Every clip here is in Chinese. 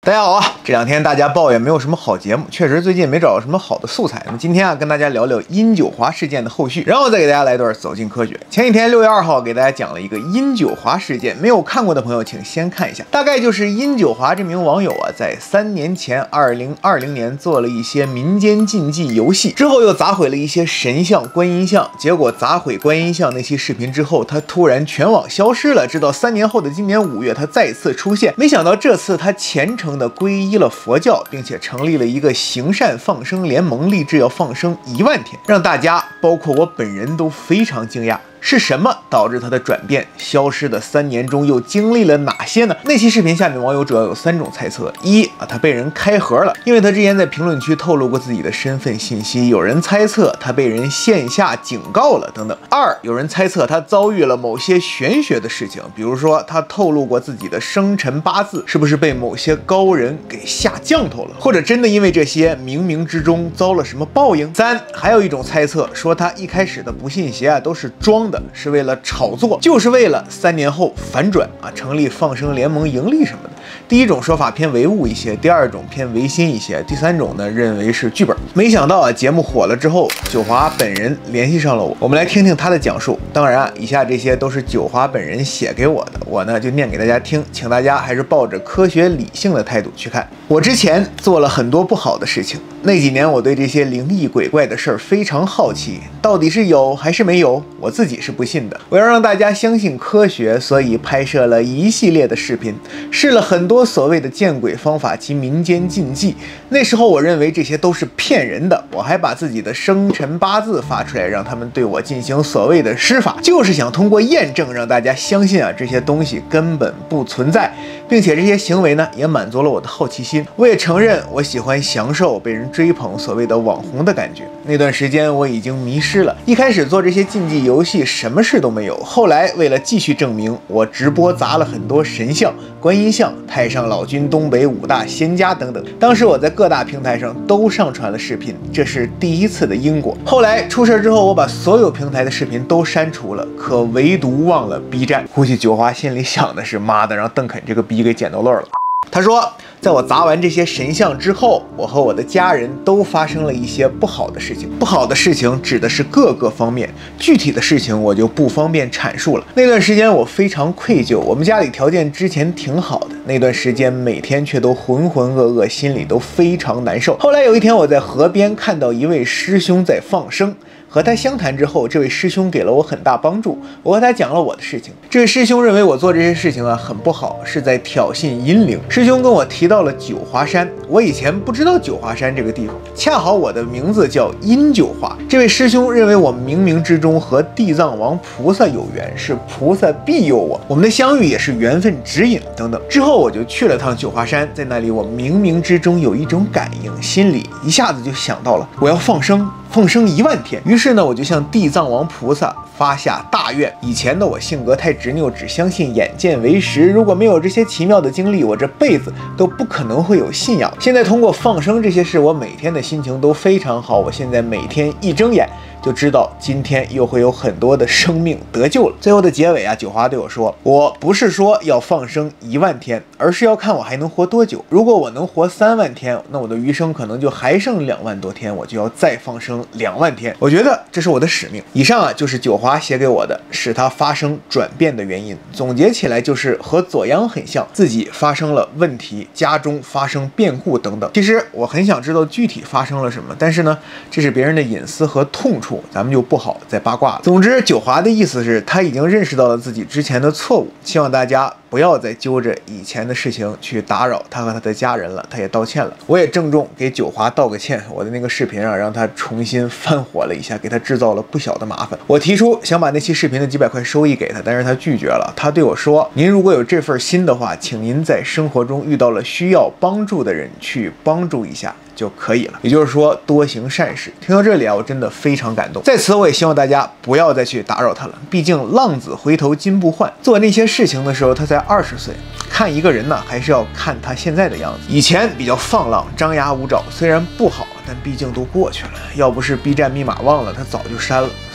大家好啊！这两天大家抱怨没有什么好节目，确实最近没找到什么好的素材。那么今天啊，跟大家聊聊殷九华事件的后续，然后再给大家来段走进科学。前几天6月2号给大家讲了一个殷九华事件，没有看过的朋友请先看一下。大概就是殷九华这名网友啊，在3年前2020年做了一些民间竞技游戏，之后又砸毁了一些神像、观音像。结果砸毁观音像那期视频之后，他突然全网消失了。直到3年后的今年5月，他再次出现。没想到这次他虔诚的皈依了佛教，并且成立了一个行善放生联盟，立志要放生1万天，让大家包括我本人都非常惊讶。是什么导致他的转变？消失的3年中又经历了哪些呢？那期视频下面网友主要有3种猜测：一他被人开盒了，因为他之前在评论区透露过自己的身份信息，有人猜测他被人线下警告了等等。2有人猜测他遭遇了某些玄学的事情，比如说他透露过自己的生辰八字，是不是被某些高人给下降头了，或者真的因为这些冥冥之中遭了什么报应？3还有一种猜测说他一开始的不信邪啊都是装的，是为了炒作，就是为了3年后反转啊，成立放生联盟盈利什么的。第一种说法偏唯物一些，第二种偏唯心一些，第3种呢认为是剧本。没想到啊，节目火了之后，九华本人联系上了我们来听听他的讲述。当然啊，以下这些都是九华本人写给我的，我呢就念给大家听，请大家还是抱着科学理性的态度去看。我之前做了很多不好的事情，那几年我对这些灵异鬼怪的事儿非常好奇，到底是有还是没有？我自己是不信的。我要让大家相信科学，所以拍摄了一系列的视频，试了很多所谓的见鬼方法及民间禁忌。那时候我认为这些都是骗人的，我还把自己的生辰八字发出来，让他们对我进行所谓的施法，就是想通过验证让大家相信啊这些东西根本不存在，并且这些行为呢也满足了我的好奇心。我也承认我喜欢享受被人追捧所谓的网红的感觉。那段时间我已经迷失了，一开始做这些竞技游戏什么事都没有，后来为了继续证明，我直播砸了很多神像、观音像、太上老君、东北5大仙家等等。当时我在各大平台上都上传了视频，这是第一次的因果。后来出事之后，我把所有平台的视频都删除了，可唯独忘了 B 站。估计九华心里想的是，妈的，让邓肯这个逼给捡到漏了。他说，在我砸完这些神像之后，我和我的家人都发生了一些不好的事情。不好的事情指的是各个方面，具体的事情我就不方便阐述了。那段时间我非常愧疚，我们家里条件之前挺好的，那段时间每天却都浑浑噩噩，心里都非常难受。后来有一天我在河边看到一位师兄在放生，和他相谈之后，这位师兄给了我很大帮助。我和他讲了我的事情，这位师兄认为我做这些事情啊很不好，是在挑衅阴灵。师兄跟我提到了九华山，我以前不知道九华山这个地方，恰好我的名字叫殷九华。这位师兄认为我冥冥之中和地藏王菩萨有缘，是菩萨庇佑我，我们的相遇也是缘分指引等等。之后我就去了趟九华山，在那里我冥冥之中有一种感应，心里一下子就想到了我要放生1万天。于是呢，我就向地藏王菩萨发下大愿。以前的我性格太执拗，只相信眼见为实，如果没有这些奇妙的经历，我这辈子都不可能会有信仰。现在通过放生这些事，我每天的心情都非常好。我现在每天一睁眼就知道今天又会有很多的生命得救了。最后的结尾啊，九华对我说，我不是说要放生1万天，而是要看我还能活多久。如果我能活3万天，那我的余生可能就还剩2万多天，我就要再放生2万天。我觉得这是我的使命。以上啊就是九华写给我的，使他发生转变的原因。总结起来就是和左阳很像，自己发生了问题，家中发生变故等等。其实我很想知道具体发生了什么，但是呢，这是别人的隐私和痛处，咱们就不好再八卦了。总之，九华的意思是他已经认识到了自己之前的错误，希望大家不要再揪着以前的事情去打扰他和他的家人了。他也道歉了，我也郑重给九华道个歉。我的那个视频啊，让他重新翻火了一下，给他制造了不小的麻烦。我提出想把那期视频的几百块收益给他，但是他拒绝了。他对我说，您如果有这份心的话，请您在生活中遇到了需要帮助的人去帮助一下就可以了，也就是说多行善事。听到这里啊，我真的非常感动。在此我也希望大家不要再去打扰他了，毕竟浪子回头金不换。做那些事情的时候他才20岁，看一个人呢还是要看他现在的样子。以前比较放浪张牙舞爪，虽然不好，但毕竟都过去了。要不是 B 站密码忘了，他早就删了。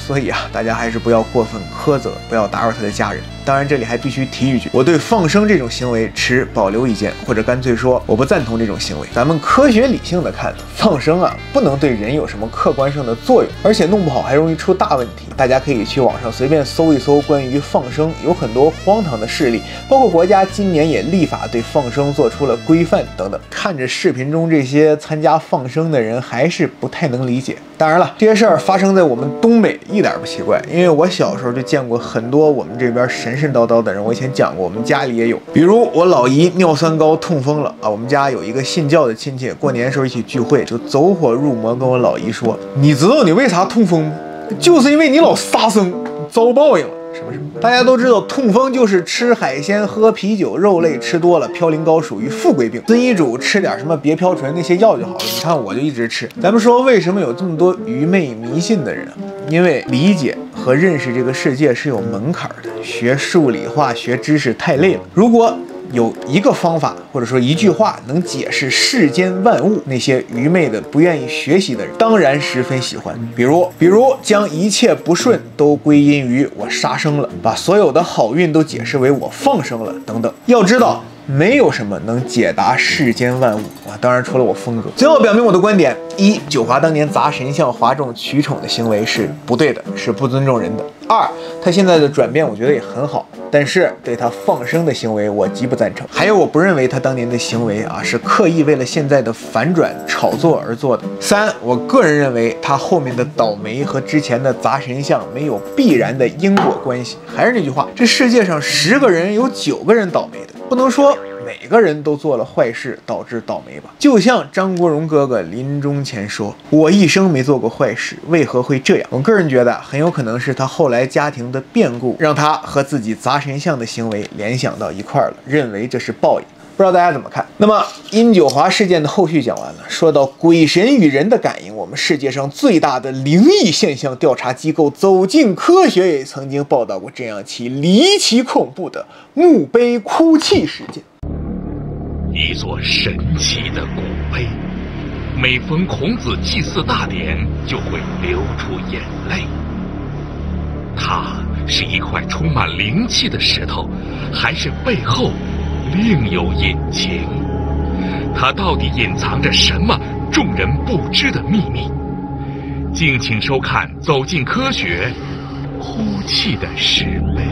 所以啊，大家还是不要过分苛责，不要打扰他的家人。当然，这里还必须提一句，我对放生这种行为持保留意见，或者干脆说我不赞同这种行为。咱们科学理性的看，放生啊不能对人有什么客观上的作用，而且弄不好还容易出大问题。大家可以去网上随便搜一搜关于放生，有很多荒唐的事例，包括国家今年也立法对放生做出了规范等等。看着视频中这些参加放生的人，还是不太能理解。当然了，这些事儿发生在我们东北一点不奇怪，因为我小时候就见过很多我们这边神神叨叨的人。我以前讲过，我们家里也有，比如我老姨尿酸高痛风了啊，我们家有一个信教的亲戚，过年时候一起聚会，就走火入魔跟我老姨说：“你知道你为啥痛风吗？就是因为你老杀生，遭报应了。”什么？大家都知道，痛风就是吃海鲜、喝啤酒、肉类吃多了，嘌呤高属于富贵病。遵医嘱吃点什么别嘌醇那些药就好了。你看我就一直吃。咱们说为什么有这么多愚昧迷信的人啊？因为理解和认识这个世界是有门槛的，学数理化学知识太累了。如果有一个方法或者说一句话能解释世间万物，那些愚昧的不愿意学习的人当然十分喜欢。比如将一切不顺都归因于我杀生了，把所有的好运都解释为我放生了等等。要知道，没有什么能解答世间万物啊！当然，除了我峰哥。最后表明我的观点：一，九华当年砸神像、哗众取宠的行为是不对的，是不尊重人的；二，他现在的转变我觉得也很好，但是对他放生的行为我极不赞成。还有，我不认为他当年的行为啊是刻意为了现在的反转炒作而做的。三，我个人认为他后面的倒霉和之前的砸神像没有必然的因果关系。还是那句话，这世界上10个人有9个人倒霉的，不能说每个人都做了坏事导致倒霉吧。就像张国荣哥哥临终前说：“我一生没做过坏事，为何会这样？”我个人觉得很有可能是他后来家庭的变故让他和自己砸神像的行为联想到一块了，认为这是报应。不知道大家怎么看？那么殷九华事件的后续讲完了，说到鬼神与人的感应，我们世界上最大的灵异现象调查机构走进科学也曾经报道过这样起离奇恐怖的墓碑哭泣事件。 一座神奇的古碑，每逢孔子祭祀大典就会流出眼泪。它是一块充满灵气的石头，还是背后另有隐情？它到底隐藏着什么众人不知的秘密？敬请收看《走进科学》哭泣的石碑。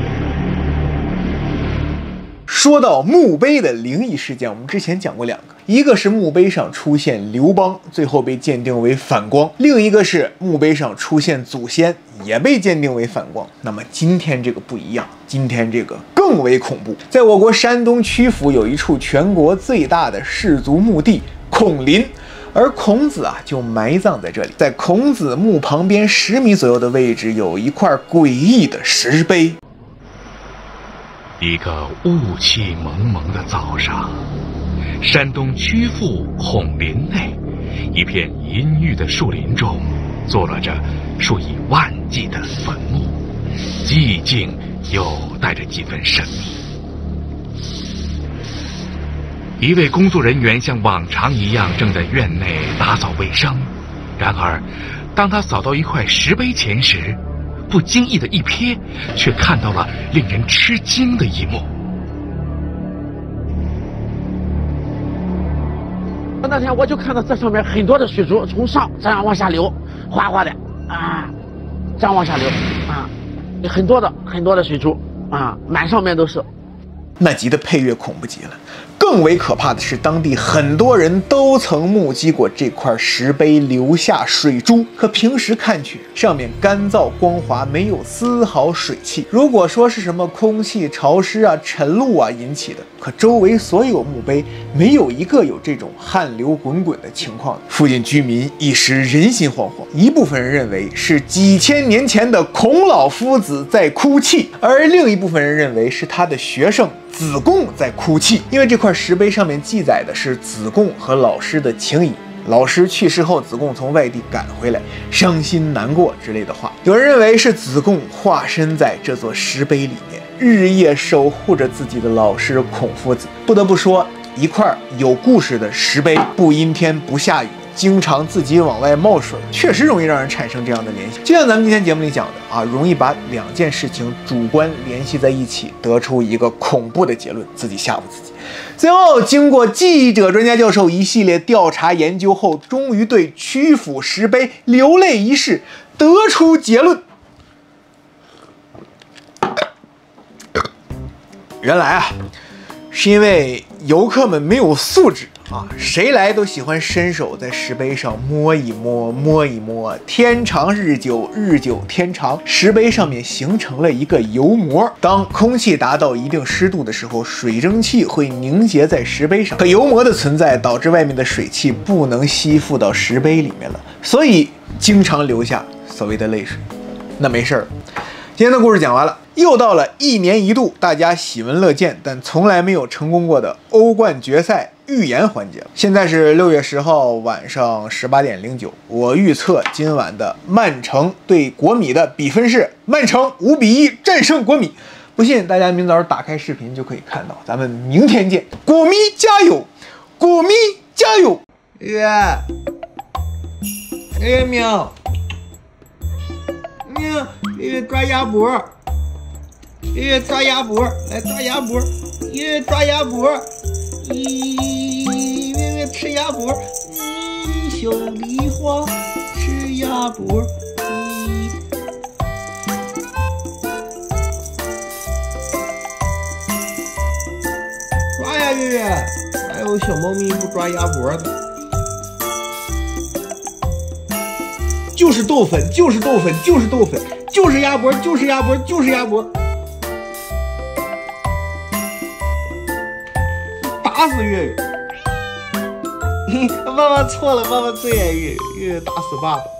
说到墓碑的灵异事件，我们之前讲过2个，一个是墓碑上出现刘邦，最后被鉴定为反光；另一个是墓碑上出现祖先，也被鉴定为反光。那么今天这个不一样，今天这个更为恐怖。在我国山东曲阜有一处全国最大的氏族墓地孔林，而孔子啊就埋葬在这里。在孔子墓旁边10米左右的位置，有一块诡异的石碑。 一个雾气蒙蒙的早上，山东曲阜孔林内一片阴郁的树林中，坐落着数以万计的坟墓，寂静又带着几分神秘。一位工作人员像往常一样正在院内打扫卫生，然而当他扫到一块石碑前时，不经意的一瞥，却看到了令人吃惊的一幕。 那天我就看到这上面很多的水珠从上这样往下流，哗哗的啊，这样往下流啊，很多的水珠啊，满上面都是。 那集的配乐恐怖极了。更为可怕的是，当地很多人都曾目击过这块石碑留下水珠，可平时看去上面干燥光滑，没有丝毫水汽。如果说是什么空气潮湿啊、晨露啊引起的，可周围所有墓碑没有一个有这种汗流滚滚的情况。附近居民一时人心惶惶，一部分人认为是几千年前的孔老夫子在哭泣，而另一部分人认为是他的学生子贡在哭泣，因为这块石碑上面记载的是子贡和老师的情谊。老师去世后，子贡从外地赶回来，伤心难过之类的话。有人认为是子贡化身在这座石碑里面，日夜守护着自己的老师孔夫子。不得不说，一块有故事的石碑，不阴天不下雨， 经常自己往外冒水，确实容易让人产生这样的联系。就像咱们今天节目里讲的啊，容易把两件事情主观联系在一起，得出一个恐怖的结论，自己吓唬自己。最后，经过记者、专家、教授一系列调查研究后，终于对曲阜石碑流泪一事得出结论。原来啊，是因为游客们没有素质啊，谁来都喜欢伸手在石碑上摸一摸，摸一摸，天长日久，日久天长，石碑上面形成了一个油膜。当空气达到一定湿度的时候，水蒸气会凝结在石碑上，可油膜的存在导致外面的水汽不能吸附到石碑里面了，所以经常留下所谓的泪水。那没事儿，今天的故事讲完了。又到了1年1度大家喜闻乐见但从来没有成功过的欧冠决赛预言环节了。现在是6月10号晚上18点09，我预测今晚的曼城对国米的比分是曼城5比1战胜国米。不信大家明早打开视频就可以看到。咱们明天见，国米加油，国米加油！喵，抓鸭脖。抓鸭脖，来抓鸭脖，抓鸭脖，吃鸭脖，小梨花吃鸭脖，抓呀月月，哪有小猫咪不抓鸭脖的？就是豆粉，就是豆粉，就是豆粉，就是鸭脖，就是鸭脖，就是鸭脖。打死月月！妈妈错了，妈妈最爱月月，月月打死爸爸。